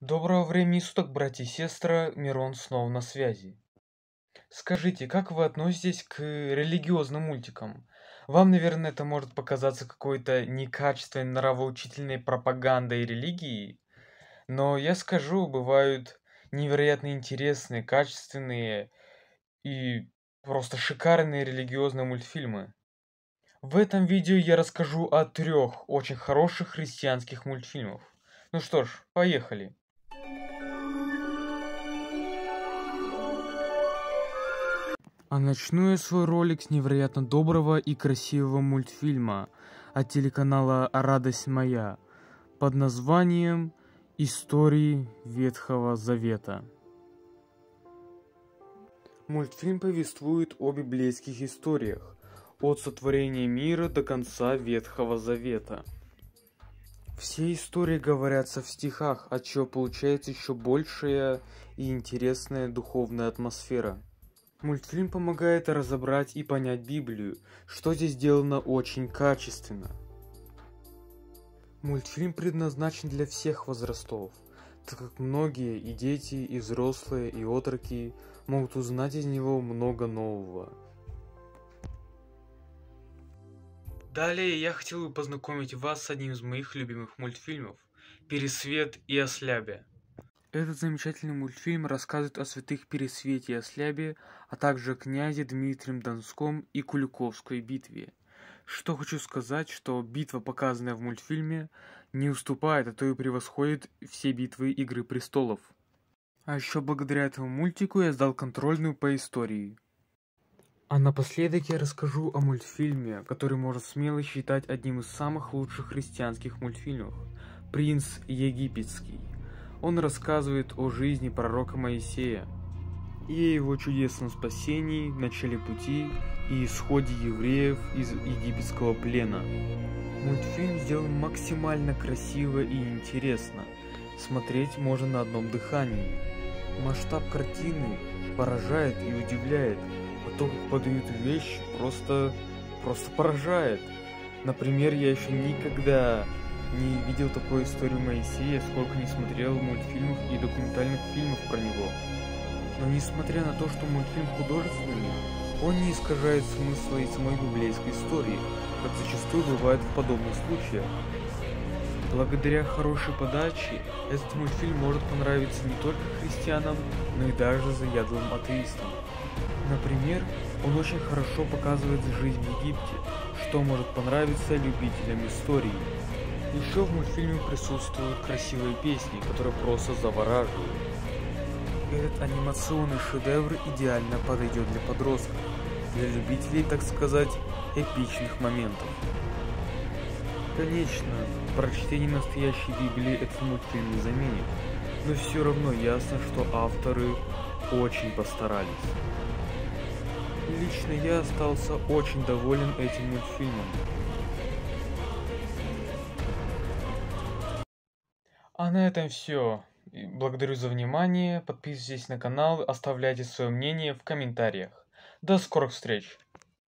Доброго времени суток, братья и сестры, Мирон снова на связи. Скажите, как вы относитесь к религиозным мультикам? Вам, наверное, это может показаться какой-то некачественной нравоучительной пропагандой религии, но я скажу, бывают невероятно интересные, качественные и просто шикарные религиозные мультфильмы. В этом видео я расскажу о 3 очень хороших христианских мультфильмах. Ну что ж, поехали. А начну я свой ролик с невероятно доброго и красивого мультфильма от телеканала «Радость моя» под названием «Истории Ветхого Завета». Мультфильм повествует о библейских историях, от сотворения мира до конца Ветхого Завета. Все истории говорятся в стихах, от чего получается еще большая и интересная духовная атмосфера. Мультфильм помогает разобрать и понять Библию, что здесь сделано очень качественно. Мультфильм предназначен для всех возрастов, так как многие и дети, и взрослые, и отроки могут узнать из него много нового. Далее я хотел бы познакомить вас с одним из моих любимых мультфильмов «Пересвет и Ослябе». Этот замечательный мультфильм рассказывает о святых Пересвете и Ослябе, а также о князе Дмитрием Донском и Куликовской битве. Что хочу сказать, что битва, показанная в мультфильме, не уступает, а то и превосходит все битвы Игры Престолов. А еще благодаря этому мультику я сдал контрольную по истории. А напоследок я расскажу о мультфильме, который можно смело считать одним из самых лучших христианских мультфильмов «Принц Египетский». Он рассказывает о жизни пророка Моисея и о его чудесном спасении, начале пути и исходе евреев из египетского плена. Мультфильм сделан максимально красиво и интересно. Смотреть можно на одном дыхании. Масштаб картины поражает и удивляет, а то, как подают вещи, просто поражает. Например, я еще никогда не видел такой историю Моисея, сколько не смотрел мультфильмов и документальных фильмов про него. Но несмотря на то, что мультфильм художественный, он не искажает смысла и самой библейской истории, как зачастую бывает в подобных случаях. Благодаря хорошей подаче, этот мультфильм может понравиться не только христианам, но и даже заядлым атеистам. Например, он очень хорошо показывает жизнь в Египте, что может понравиться любителям истории. Еще в мультфильме присутствуют красивые песни, которые просто завораживают. Этот анимационный шедевр идеально подойдет для подростков, для любителей, так сказать, эпичных моментов. Конечно, прочтение настоящей Библии этот мультфильм не заменит, но все равно ясно, что авторы очень постарались. Лично я остался очень доволен этим мультфильмом. А на этом все. Благодарю за внимание. Подписывайтесь на канал, оставляйте свое мнение в комментариях. До скорых встреч!